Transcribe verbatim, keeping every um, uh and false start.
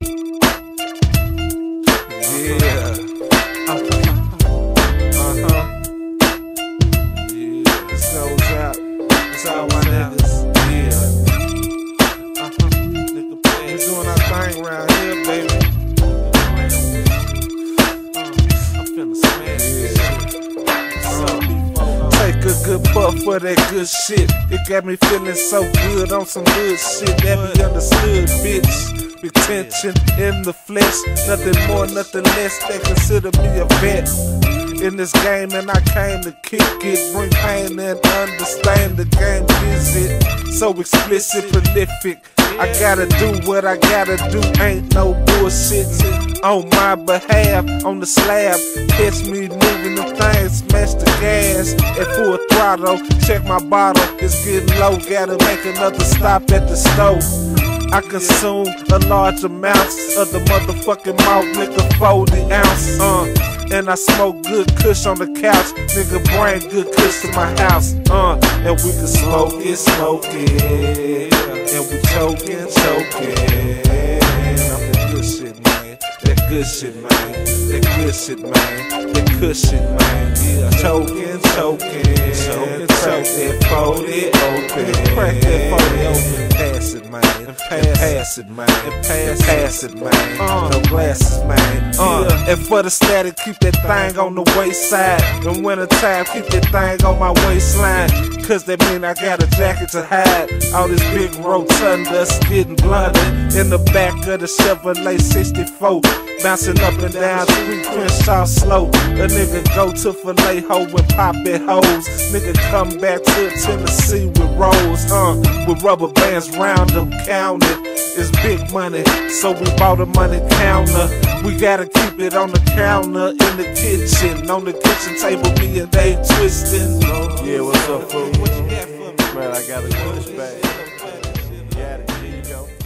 Yeah. Uh-huh. Yeah. This goes out. It's all my niggas. Yeah. Uh-huh. We doing our thing around here, baby. Uh, I'm finna smash this shit. Uh, take a good puff for that good shit. It got me feeling so good on some good shit that be understood, bitch. Big tension in the flesh, nothing more, nothing less. They consider me a vet in this game, and I came to kick it, bring pain and understand the game. Visit so explicit, prolific. I gotta do what I gotta do, ain't no bullshit. On my behalf, on the slab, catch me moving the things, smash the gas at full throttle. Check my bottle, it's getting low, gotta make another stop at the stove. I consume a large amount of the motherfucking malt liquor, forty ounce, uh, and I smoke good kush on the couch. Nigga bring good kush to my house, uh, and we can smoke it, smoke it, and we choking, choking. I'm the good shit, man. That good shit, man. That good shit, man. That good shit, man. Yeah, choking, choking, choking, choking. Fold it open, crack that forty open. Pass it, man. And pass, pass it, man. And pass, pass it, man. Uh, no glasses, man. Uh, yeah. And for the static, keep that thing on the waist side. In winter time, keep that thing on my waistline. Cause that mean I got a jacket to hide. All this big rotunda's getting blunted in the back of the Chevrolet sixty-four. Bouncing up and down, three Crenshaw slow. A nigga go to filet hoe and pop it hoes. Nigga come back to Tennessee with rolls, uh, with rubber bands round them counted. It's big money, so we bought a money counter. We gotta keep it on the counter in the kitchen. On the kitchen table, me and they twisting. Yeah, what's up, fool? What you got for me? Man, I got a push back. Yeah, here you go.